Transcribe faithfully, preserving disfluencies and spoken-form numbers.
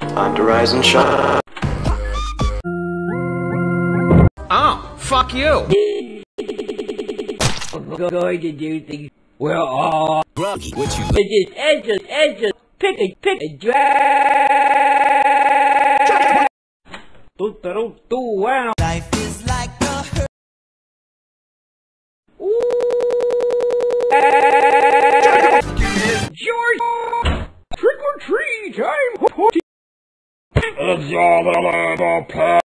On to rise and shine. Oh, fuck you! I'm going to do things. Well, uh, Groggy, what you and just, and just, and just pick a, pick a drag. Do, do, do, do, wow. Life is like a hurt. Ooh. George! Trick or treat! I'm